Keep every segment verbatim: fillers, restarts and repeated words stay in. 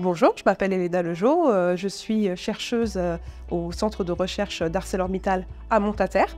Bonjour, je m'appelle Elena Lejeau, euh, je suis chercheuse euh, au centre de recherche d'ArcelorMittal à Montataire.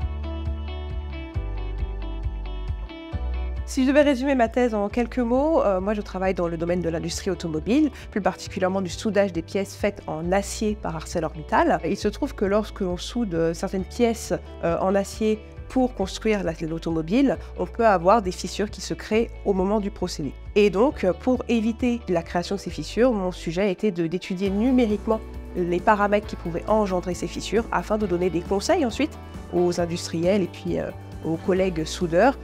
Si je devais résumer ma thèse en quelques mots, euh, moi je travaille dans le domaine de l'industrie automobile, plus particulièrement du soudage des pièces faites en acier par ArcelorMittal. Il se trouve que lorsque l'on soude certaines pièces euh, en acier pour construire l'automobile, on peut avoir des fissures qui se créent au moment du procédé. Et donc, pour éviter la création de ces fissures, mon sujet était d'étudier numériquement les paramètres qui pouvaient engendrer ces fissures afin de donner des conseils ensuite aux industriels et puis euh, aux collègues soudeurs.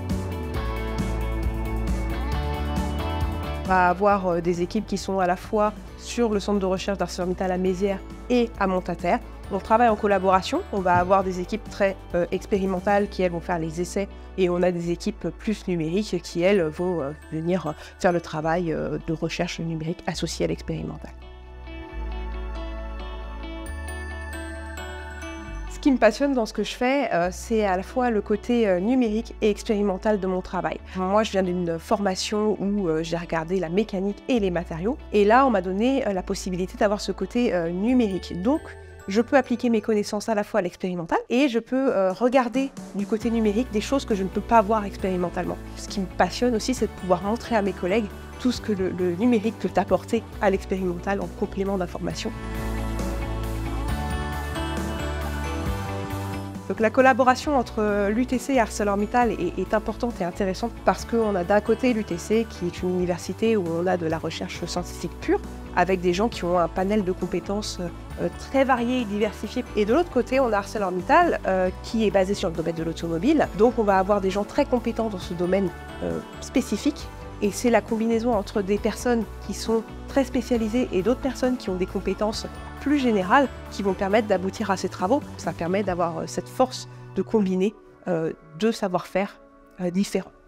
On va avoir des équipes qui sont à la fois sur le centre de recherche d'ArcelorMittal à Mézières et à Montataire. On travaille en collaboration, on va avoir des équipes très euh, expérimentales qui, elles, vont faire les essais et on a des équipes plus numériques qui, elles, vont euh, venir faire le travail euh, de recherche numérique associé à l'expérimental. Ce qui me passionne dans ce que je fais, euh, c'est à la fois le côté euh, numérique et expérimental de mon travail. Moi, je viens d'une formation où euh, j'ai regardé la mécanique et les matériaux, et là, on m'a donné euh, la possibilité d'avoir ce côté euh, numérique. Donc, je peux appliquer mes connaissances à la fois à l'expérimental et je peux euh, regarder du côté numérique des choses que je ne peux pas voir expérimentalement. Ce qui me passionne aussi, c'est de pouvoir montrer à mes collègues tout ce que le, le numérique peut apporter à l'expérimental en complément d'informations. Donc la collaboration entre l'U T C et ArcelorMittal est, est importante et intéressante parce qu'on a d'un côté l'U T C qui est une université où on a de la recherche scientifique pure avec des gens qui ont un panel de compétences euh, très varié et diversifié. Et de l'autre côté, on a ArcelorMittal euh, qui est basé sur le domaine de l'automobile. Donc on va avoir des gens très compétents dans ce domaine euh, spécifique. Et c'est la combinaison entre des personnes qui sont très spécialisées et d'autres personnes qui ont des compétences plus générales qui vont permettre d'aboutir à ces travaux. Ça permet d'avoir cette force de combiner euh, deux savoir-faire euh, différents.